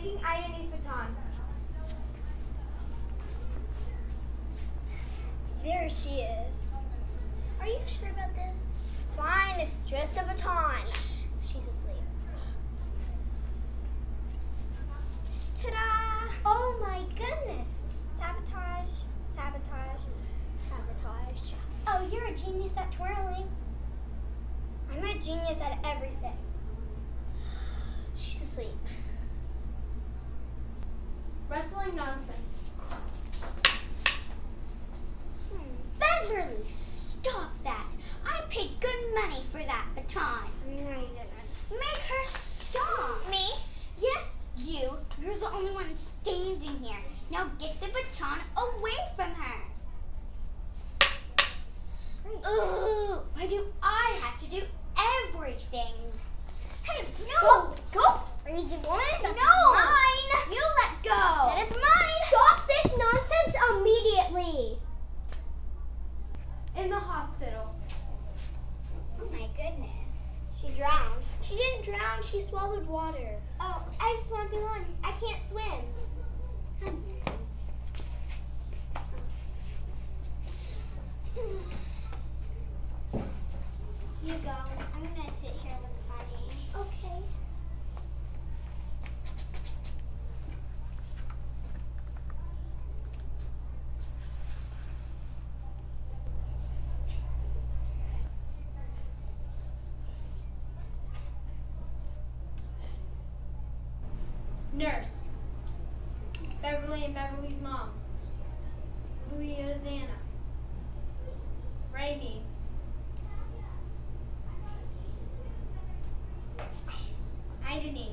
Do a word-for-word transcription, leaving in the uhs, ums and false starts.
taking Ideni's baton. There she is. Are you sure about this? It's fine, it's just a baton. She's asleep. Ta-da! Oh my goodness. Sabotage, sabotage, sabotage. Oh, you're a genius at twirling. I'm a genius at everything. She's asleep. Wrestling nonsense. Beverly, stop that. I paid good money for that baton. No, you didn't. Make her stop. Me? Yes, you. You're the only one standing here. Now get the baton away from her. Great. Ooh, why do I have to do everything? Hey, No. Go, crazy one. That's No. mine. You let go. Said it's mine. Stop this nonsense immediately. In the hospital. Oh my goodness. She drowned. She didn't drown, she swallowed water. Oh, I have swampy lungs. I can't swim. You go. I'm gonna sit here with Bunny. Okay. Nurse. Beverly and Beverly's mom. Louisiana. Raimi. Ideni.